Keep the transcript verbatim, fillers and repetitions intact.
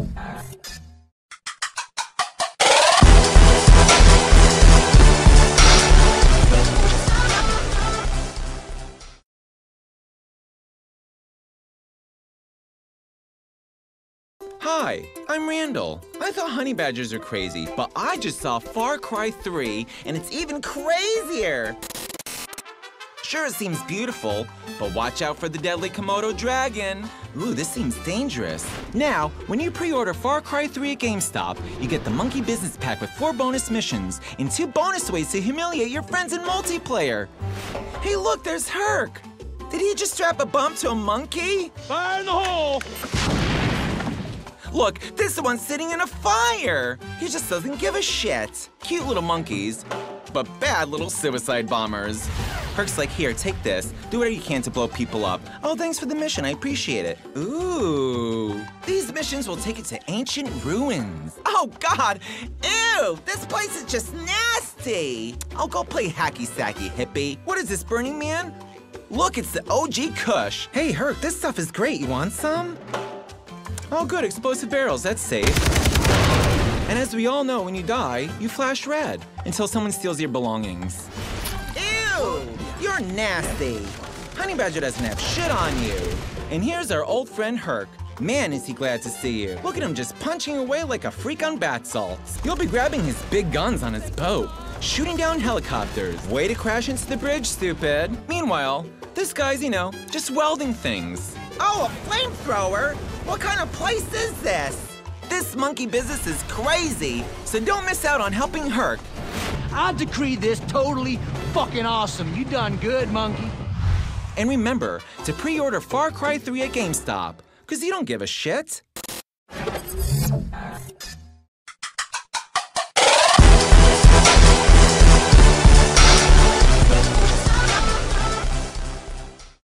Hi, I'm Randall. I thought honey badgers are crazy, but I just saw Far Cry three, and it's even crazier! Sure, it seems beautiful, but watch out for the deadly Komodo dragon. Ooh, this seems dangerous. Now, when you pre-order Far Cry three at GameStop, you get the Monkey Business Pack with four bonus missions and two bonus ways to humiliate your friends in multiplayer. Hey, look, there's Herc! Did he just strap a bump to a monkey? Fire in the hole! Look, this one's sitting in a fire! He just doesn't give a shit. Cute little monkeys, but bad little suicide bombers. Herc's like, here, take this. Do whatever you can to blow people up. Oh, thanks for the mission, I appreciate it. Ooh. These missions will take you to ancient ruins. Oh, God! Ew! This place is just nasty! I'll go play hacky-sacky, hippie. What is this, Burning Man? Look, it's the O G Kush. Hey, Herc, this stuff is great. You want some? Oh, good, explosive barrels, that's safe. And as we all know, when you die, you flash red until someone steals your belongings. Ew! You're nasty. Honey Badger doesn't have shit on you. And here's our old friend Herc. Man, is he glad to see you. Look at him just punching away like a freak on bath salts. You'll be grabbing his big guns on his boat, shooting down helicopters. Way to crash into the bridge, stupid. Meanwhile, this guy's, you know, just welding things. Oh, a flamethrower? What kind of place is this? This monkey business is crazy, so don't miss out on helping Herc. I decree this totally fucking awesome. You done good, monkey. And remember to pre-order Far Cry three at GameStop, because you don't give a shit.